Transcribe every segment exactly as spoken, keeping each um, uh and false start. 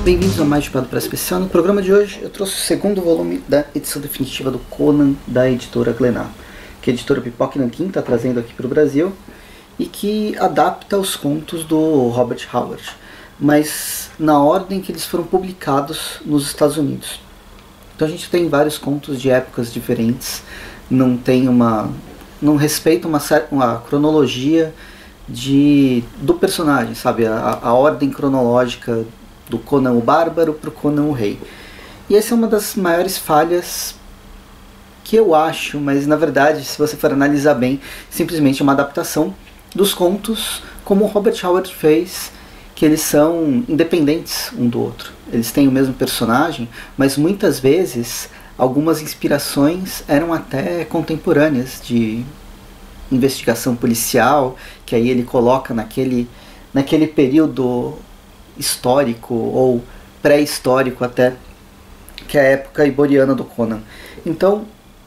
Bem-vindos a mais de Espada para Especial. No programa de hoje eu trouxe o segundo volume da edição definitiva do Conan da editora Glenar, que a editora Pipoca Nankin está trazendo aqui para o Brasil e que adapta os contos do Robert Howard, mas na ordem que eles foram publicados nos Estados Unidos. Então a gente tem vários contos de épocas diferentes, não tem uma, não respeita uma, uma cronologia de, do personagem, sabe, a, a ordem cronológica do Conan o Bárbaro para o Conan o Rei. E essa é uma das maiores falhas que eu acho, mas na verdade, se você for analisar bem, simplesmente é uma adaptação dos contos como o Robert Howard fez, que eles são independentes um do outro. Eles têm o mesmo personagem, mas muitas vezes algumas inspirações eram até contemporâneas, de investigação policial, que aí ele coloca naquele, naquele período histórico ou pré-histórico até, que é a época iboriana do Conan. Então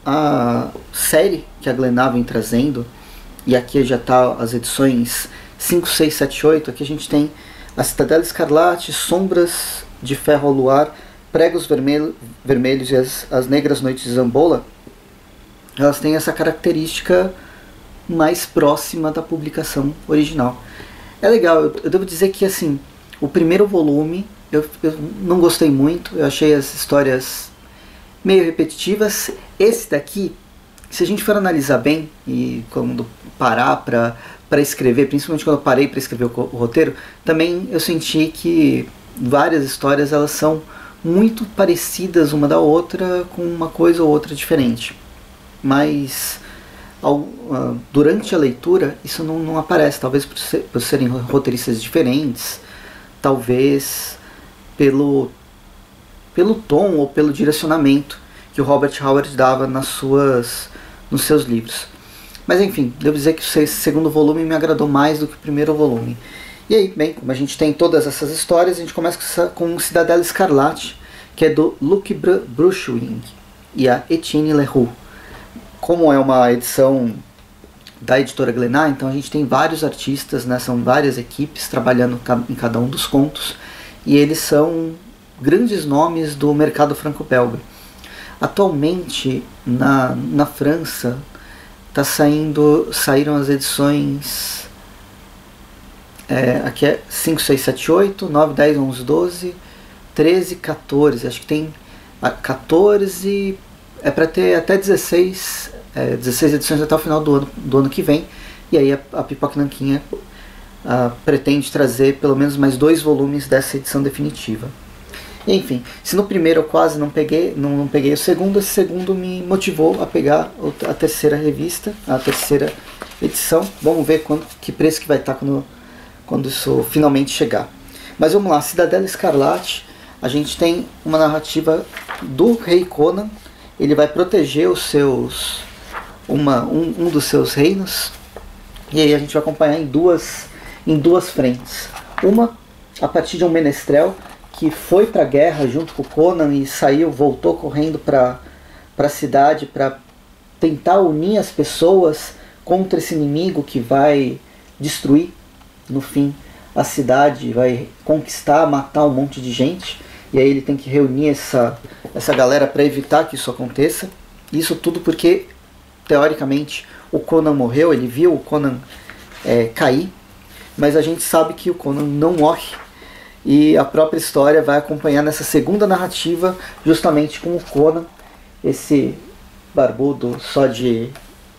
a série que a Glenar vem trazendo, e aqui já está as edições cinco, seis, sete, oito, aqui a gente tem a Cidadela Escarlate, Sombras de Ferro ao Luar, Pregos Vermelho, Vermelhos e as, as Negras Noites de Zambola. Elas têm essa característica mais próxima da publicação original. É legal, eu, eu devo dizer que assim, o primeiro volume eu, eu não gostei muito, eu achei as histórias meio repetitivas. Esse daqui, se a gente for analisar bem, e quando parar para para escrever, principalmente quando eu parei para escrever o, o roteiro, também eu senti que várias histórias elas são muito parecidas uma da outra, com uma coisa ou outra diferente. Mas ao, uh, durante a leitura isso não, não aparece, talvez por, ser, por serem roteiristas diferentes, talvez pelo, pelo tom ou pelo direcionamento que o Robert Howard dava nas suas, nos seus livros. Mas enfim, devo dizer que esse segundo volume me agradou mais do que o primeiro volume. E aí, bem, como a gente tem todas essas histórias, a gente começa com Cidadela Escarlate, que é do Luc Bruchwing e a Etienne Leroux. Como é uma edição da editora Glenar, então a gente tem vários artistas, né, são várias equipes trabalhando em cada um dos contos, e eles são grandes nomes do mercado franco-belga. Atualmente, na, na França, tá saindo, saíram as edições, é, aqui é cinco, seis, sete, oito, nove, dez, onze, doze, treze, quatorze, acho que tem quatorze, é para ter até dezesseis, é, dezesseis edições até o final do ano, do ano que vem, e aí a, a Pipoca Nankin uh, pretende trazer pelo menos mais dois volumes dessa edição definitiva. Enfim, se no primeiro eu quase não peguei, não, não peguei o segundo, esse segundo me motivou a pegar a terceira revista, a terceira edição. Vamos ver quando, que preço que vai estar quando, quando isso finalmente chegar. Mas vamos lá, Cidadela Escarlate, a gente tem uma narrativa do rei Conan. Ele vai proteger os seus, uma, um, um dos seus reinos, e aí a gente vai acompanhar em duas, em duas frentes. Uma, a partir de um menestrel que foi para a guerra junto com o Conan e saiu, voltou correndo para a cidade para tentar unir as pessoas contra esse inimigo que vai destruir, no fim, a cidade, vai conquistar, matar um monte de gente. E aí ele tem que reunir essa, essa galera para evitar que isso aconteça. Isso tudo porque, teoricamente, o Conan morreu, ele viu o Conan é, cair, mas a gente sabe que o Conan não morre. E a própria história vai acompanhar nessa segunda narrativa justamente com o Conan, esse barbudo só de,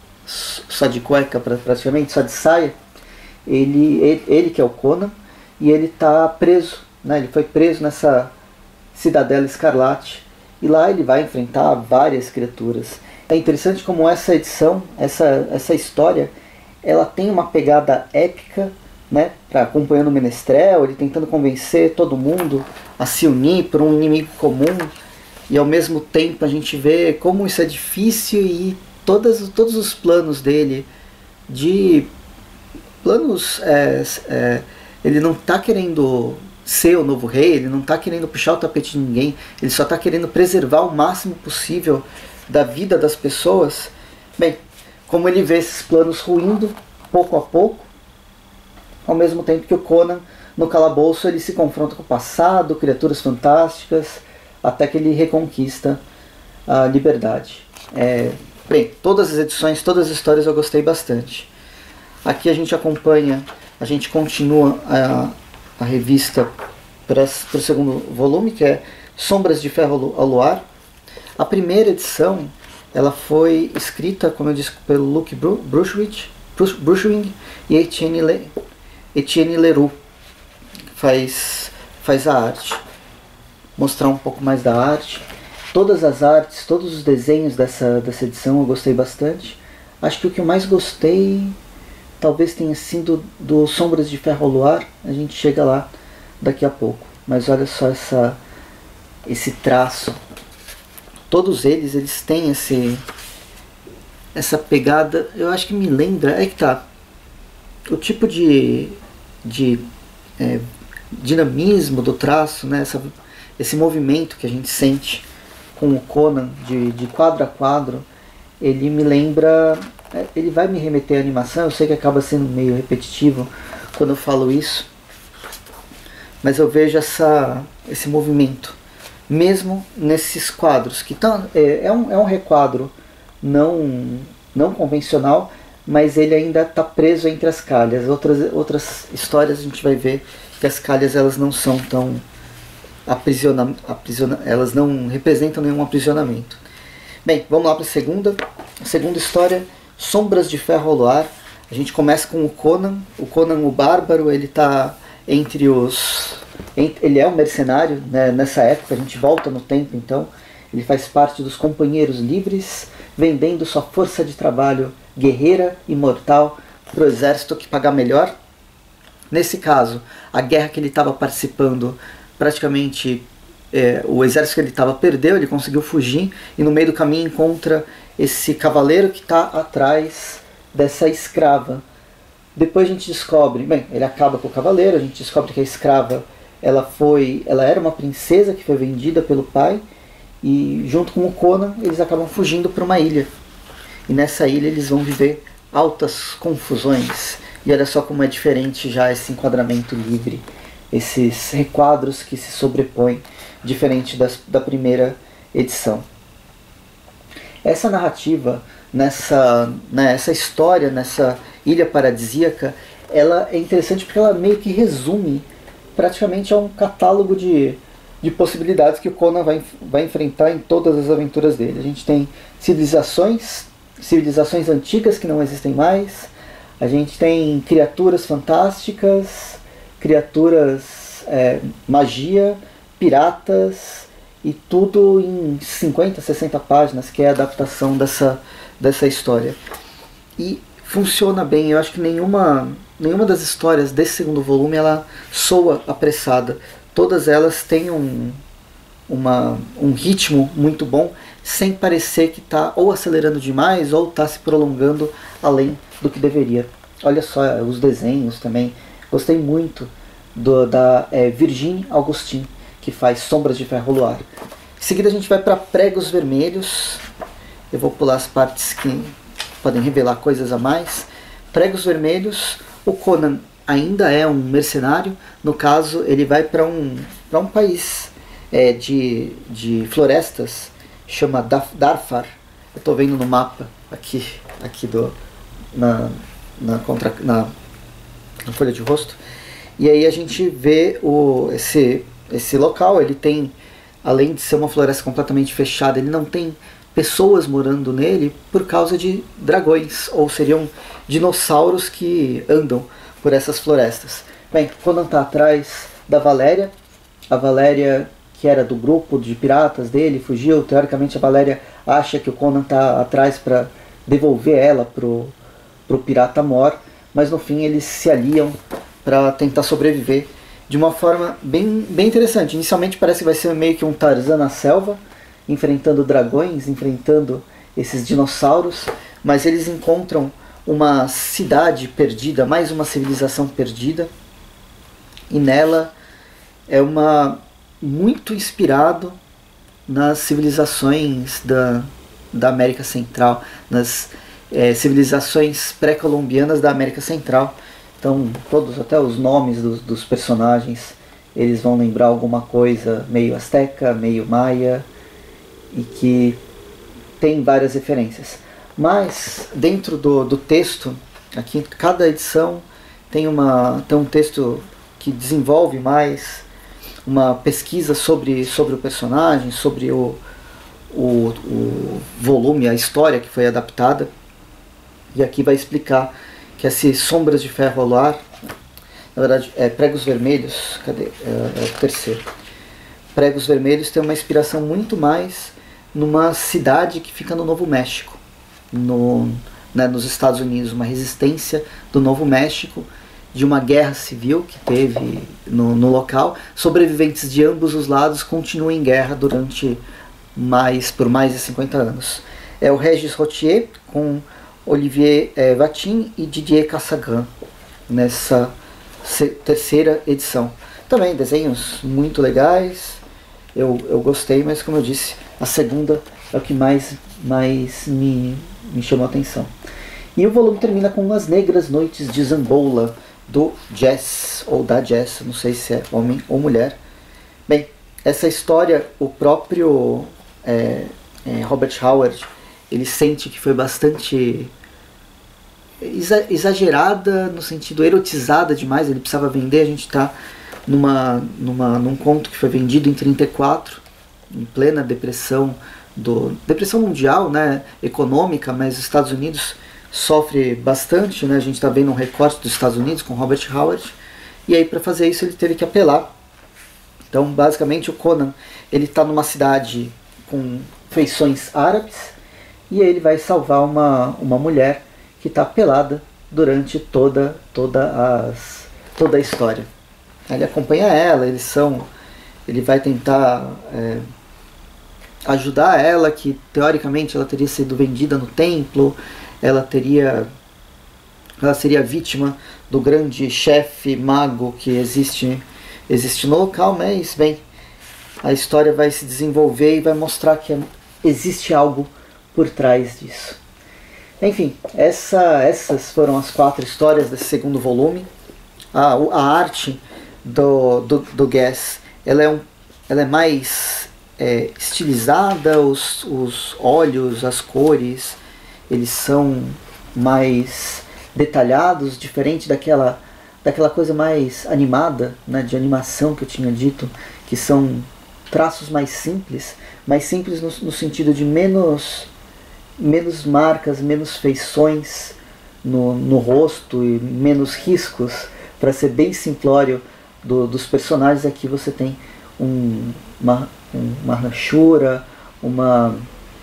só de cueca praticamente, só de saia. Ele, ele, ele que é o Conan, e ele está preso, né? Ele foi preso nessa Cidadela Escarlate, e lá ele vai enfrentar várias criaturas. É interessante como essa edição, essa, essa história, ela tem uma pegada épica, né, pra, acompanhando o menestrel, ele tentando convencer todo mundo a se unir por um inimigo comum, e ao mesmo tempo a gente vê como isso é difícil, e todas, todos os planos dele, de planos, é, é, ele não está querendo ser o novo rei, ele não está querendo puxar o tapete de ninguém, ele só está querendo preservar o máximo possível da vida das pessoas. Bem, como ele vê esses planos ruindo pouco a pouco, ao mesmo tempo que o Conan no calabouço ele se confronta com o passado, criaturas fantásticas, até que ele reconquista a liberdade. É, bem, todas as edições, todas as histórias eu gostei bastante. Aqui a gente acompanha, a gente continua a, a revista para o segundo volume, que é Sombras de Ferro ao Luar. A primeira edição ela foi escrita, como eu disse, pelo Luke Bruchwing e Etienne, Le, Etienne Leroux. Faz, faz a arte. Mostrar um pouco mais da arte. Todas as artes, todos os desenhos dessa, dessa edição eu gostei bastante. Acho que o que eu mais gostei talvez tenha sido do Sombras de Ferro ao Luar. A gente chega lá daqui a pouco. Mas olha só essa, esse traço. Todos eles, eles têm esse, essa pegada, eu acho que me lembra, é que tá, o tipo de, de é, dinamismo do traço, né, essa, esse movimento que a gente sente com o Conan, de, de quadro a quadro, ele me lembra, ele vai me remeter à animação. Eu sei que acaba sendo meio repetitivo quando eu falo isso, mas eu vejo essa, esse movimento mesmo nesses quadros, que tão, é, é, um, é um requadro não, não convencional, mas ele ainda está preso entre as calhas. Outras, outras histórias a gente vai ver que as calhas elas não são tão aprisiona, aprisiona, elas não representam nenhum aprisionamento. Bem, vamos lá para a segunda. A segunda história, Sombras de Ferro ao Luar. A gente começa com o Conan. O Conan o Bárbaro, ele está entre os... Ele é um mercenário, né? Nessa época, a gente volta no tempo, então ele faz parte dos companheiros livres, vendendo sua força de trabalho guerreira e mortal para o exército que paga melhor. Nesse caso, a guerra que ele estava participando, praticamente é, o exército que ele estava perdeu, ele conseguiu fugir e no meio do caminho encontra esse cavaleiro que está atrás dessa escrava. Depois a gente descobre, bem, ele acaba com o cavaleiro, a gente descobre que a escrava ela foi, ela era uma princesa que foi vendida pelo pai, e junto com o Conan eles acabam fugindo para uma ilha. E nessa ilha eles vão viver altas confusões. E olha só como é diferente já esse enquadramento livre, esses requadros que se sobrepõem, diferente das, da primeira edição. Essa narrativa, nessa, nessa história, nessa ilha paradisíaca, ela é interessante porque ela meio que resume praticamente é um catálogo de, de possibilidades que o Conan vai, vai enfrentar em todas as aventuras dele. A gente tem civilizações, civilizações antigas que não existem mais, a gente tem criaturas fantásticas, criaturas, é, magia, piratas, e tudo em cinquenta, sessenta páginas, que é a adaptação dessa, dessa história. E funciona bem, eu acho que nenhuma... Nenhuma das histórias desse segundo volume ela soa apressada. Todas elas têm um, uma, um ritmo muito bom, sem parecer que está ou acelerando demais ou está se prolongando além do que deveria. Olha só os desenhos também. Gostei muito do, da é, Virginie Augustin, que faz Sombras de Ferro ao Luar. Em seguida a gente vai para Pregos Vermelhos. Eu vou pular as partes que podem revelar coisas a mais. Pregos Vermelhos. O Conan ainda é um mercenário. No caso, ele vai para um, para um país é, de, de florestas, chama Darfar. Eu estou vendo no mapa aqui, aqui do, na, na, contra, na, na folha de rosto. E aí a gente vê o, esse, esse local. Ele tem, além de ser uma floresta completamente fechada, ele não tem pessoas morando nele por causa de dragões, ou seriam dinossauros que andam por essas florestas. Bem, Conan está atrás da Valéria, a Valéria que era do grupo de piratas dele, fugiu. Teoricamente a Valéria acha que o Conan está atrás para devolver ela pro, pro pirata Mor, mas no fim eles se aliam para tentar sobreviver de uma forma bem, bem interessante. Inicialmente parece que vai ser meio que um Tarzan na selva, enfrentando dragões, enfrentando esses dinossauros, mas eles encontram uma cidade perdida, mais uma civilização perdida, e nela é uma muito inspirado nas civilizações da, da América Central, nas é, civilizações pré-colombianas da América Central. Então todos, até os nomes dos, dos personagens, eles vão lembrar alguma coisa meio asteca, meio maia, e que tem várias referências. Mas dentro do, do texto, aqui cada edição tem, uma, tem um texto que desenvolve mais uma pesquisa sobre, sobre o personagem, sobre o, o, o volume, a história que foi adaptada. E aqui vai explicar que essas Sombras de Ferro ao Ar, na verdade, é Pregos Vermelhos, cadê? É, é o terceiro. Pregos Vermelhos tem uma inspiração muito mais numa cidade que fica no Novo México, no, né, nos Estados Unidos, uma resistência do Novo México, de uma guerra civil que teve no, no local. Sobreviventes de ambos os lados continuam em guerra durante mais, por mais de cinquenta anos. É o Regis Rotier com Olivier eh, Vatin e Didier Cassagan nessa terceira edição. Também desenhos muito legais, eu, eu gostei, mas como eu disse, a segunda é o que mais, mais me, me chamou a atenção. E o volume termina com As Negras Noites de Zamboula, do Jess, ou da Jess, não sei se é homem ou mulher. Bem, essa história, o próprio é, é, Robert Howard, ele sente que foi bastante exagerada, no sentido erotizada demais, ele precisava vender. A gente está numa, numa, num conto que foi vendido em trinta e quatro, em plena depressão, do, depressão mundial, né, econômica, mas os Estados Unidos sofre bastante, né? A gente está vendo um recorte dos Estados Unidos com Robert Howard, e aí para fazer isso ele teve que apelar. Então basicamente o Conan, ele está numa cidade com feições árabes, e aí ele vai salvar uma, uma mulher que está pelada durante toda, toda, as, toda a história. Ele acompanha ela, eles são, ele vai tentar é, ajudar ela, que teoricamente ela teria sido vendida no templo, ela teria, ela seria vítima do grande chefe mago que existe, existe no local, mas bem, a história vai se desenvolver e vai mostrar que existe algo por trás disso. Enfim, essa, essas foram as quatro histórias desse segundo volume. A, a arte do, do, do Guess, ela é, um, ela é mais é, estilizada, os, os olhos, as cores, eles são mais detalhados, diferente daquela, daquela coisa mais animada, né, de animação que eu tinha dito, que são traços mais simples, mais simples no, no sentido de menos, menos marcas, menos feições no, no rosto e menos riscos, para ser bem simplório do, dos personagens. Aqui você tem um, uma, uma ranchura, uma,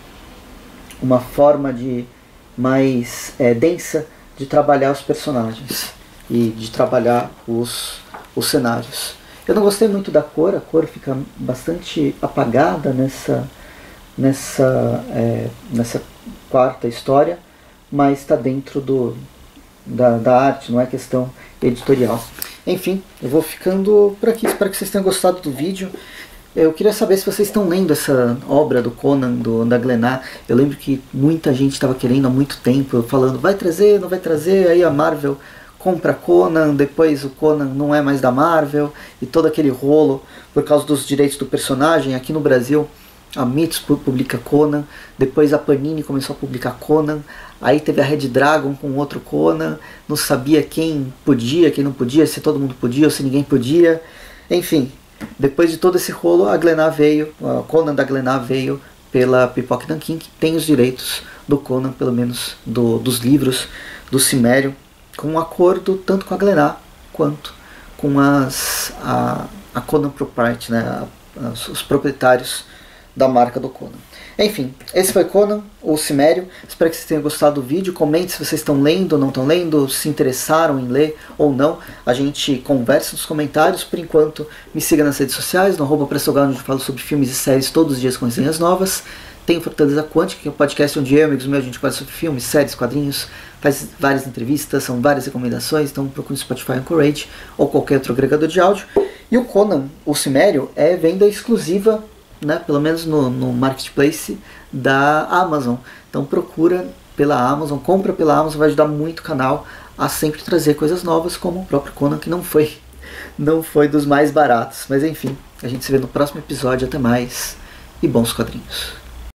uma forma de mais é, densa de trabalhar os personagens e de trabalhar os, os cenários. Eu não gostei muito da cor, a cor fica bastante apagada nessa, nessa, é, nessa quarta história, mas está dentro do, da, da arte, não é questão editorial. Enfim, eu vou ficando por aqui, espero que vocês tenham gostado do vídeo. Eu queria saber se vocês estão lendo essa obra do Conan, do, da Glennar. Eu lembro que muita gente estava querendo há muito tempo, falando, vai trazer, não vai trazer, aí a Marvel compra Conan, depois o Conan não é mais da Marvel, e todo aquele rolo por causa dos direitos do personagem. Aqui no Brasil, a Mythos publica Conan, depois a Panini começou a publicar Conan, aí teve a Red Dragon com outro Conan, não sabia quem podia, quem não podia, se todo mundo podia ou se ninguém podia, enfim. Depois de todo esse rolo, a Glennar veio, a Conan da Glennar veio pela Pipoca Nankin, que tem os direitos do Conan, pelo menos do, dos livros do Cimério, com um acordo tanto com a Glennar quanto com as, a, a Conan Propriety, né, a, as, os proprietários da marca do Conan. Enfim, esse foi Conan, o Cimério. Espero que vocês tenham gostado do vídeo. Comente se vocês estão lendo ou não estão lendo, se interessaram em ler ou não. A gente conversa nos comentários. Por enquanto, me siga nas redes sociais, no arroba Pressogal, onde eu falo sobre filmes e séries todos os dias com resenhas novas. Tem o Fortaleza Quântica, que é um podcast onde eu e amigos meus a gente fala sobre filmes, séries, quadrinhos, faz várias entrevistas, são várias recomendações. Então procure no Spotify, Anchorage ou qualquer outro agregador de áudio. E o Conan, o Cimério, é venda exclusiva, né, pelo menos no, no marketplace da Amazon. Então procura pela Amazon, compra pela Amazon, vai ajudar muito o canal a sempre trazer coisas novas, como o próprio Conan, que não foi, não foi dos mais baratos. Mas enfim, a gente se vê no próximo episódio. Até mais e bons quadrinhos.